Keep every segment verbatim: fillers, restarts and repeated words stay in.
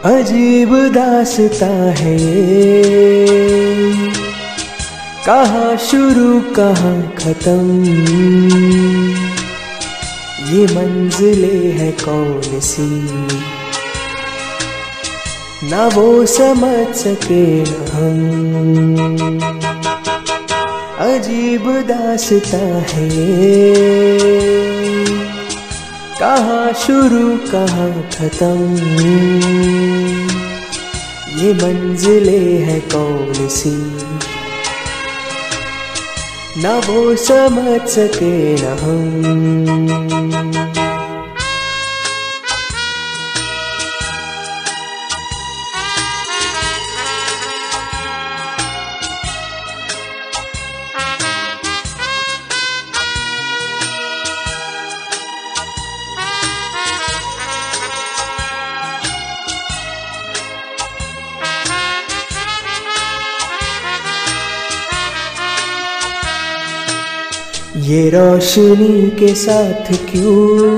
अजीब दास्तां है ये, कहाँ शुरू कहाँ खत्म, ये मंजिलें है कौन सी, ना वो समझ सके न हम। अजीब दास्तां है ये, कहाँ शुरू कहाँ खत्म, ये मंजिलें है कौन सी, ना वो समझ सके न हम। ये रोशनी के साथ क्यों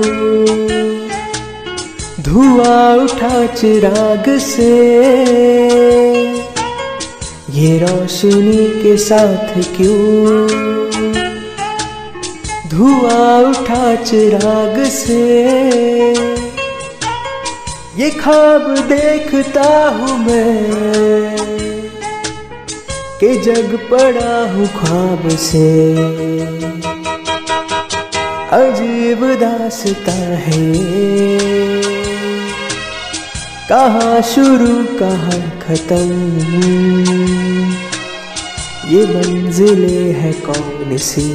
धुआं उठा चिराग से, ये रोशनी के साथ क्यों धुआं उठा चिराग से, ये ख्वाब देखता हूँ मैं कि जग पड़ा हूँ ख्वाब से। अजीब दास्तां है, कहाँ शुरू कहाँ खत्म, ये मंजिलें है कौन सी,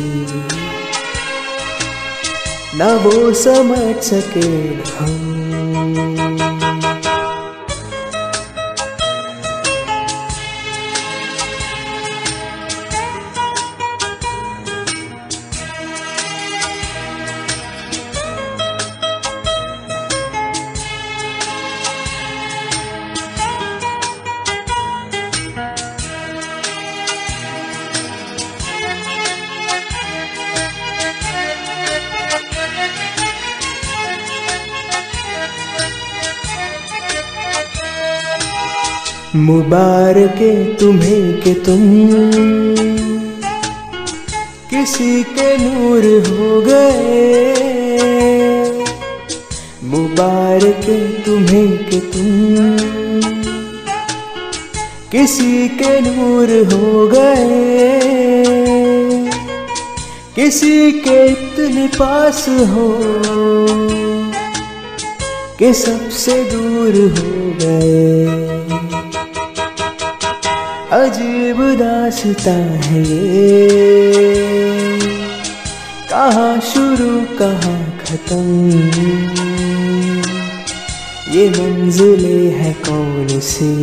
ना वो समझ सके न हम। मुबारक तुम्हें कि तुम किसी के नूर हो गए, मुबारक तुम्हें कि तुम किसी के नूर हो गए, किसी के इतने पास हो कि सबसे दूर हो गए। अजीब दास्तां है ये, कहाँ शुरू कहाँ खत्म, ये मंजिलें है कौन सी,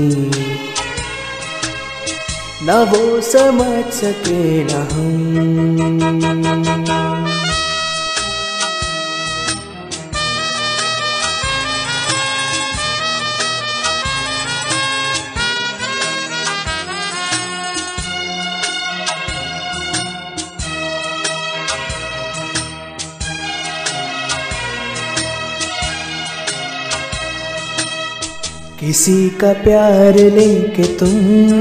ना वो समझ सके न हम। किसी का प्यार लेके तुम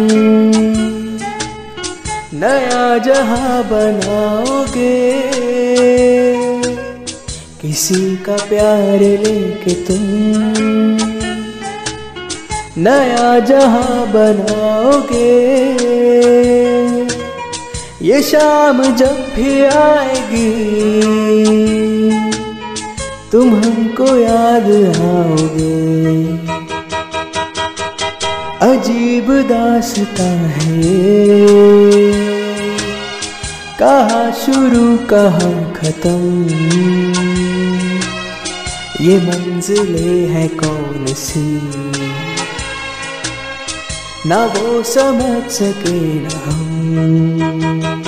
नया जहां बनाओगे, किसी का प्यार लेके तुम नया जहां बनाओगे, ये शाम जब भी आएगी तुम हमको याद आओगे। अजीब दास्तां है, कहाँ शुरू कहाँ खत्म, ये मंजिलें है कौन सी, ना वो समझ सके न हम।